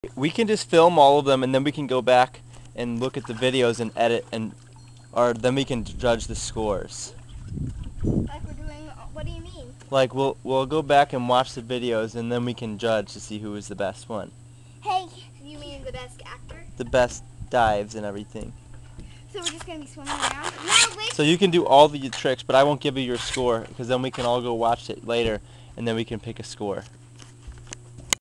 We can just film all of them and then we can go back and look at the videos and edit or then we can judge the scores. Like we're doing, what do you mean? Like we'll go back and watch the videos and then we can judge to see who is the best one. Hey, you mean the best actor? The best dives and everything. So we're just gonna be swimming around? No, wait. So you can do all the tricks, but I won't give you your score because then we can all go watch it later and then we can pick a score.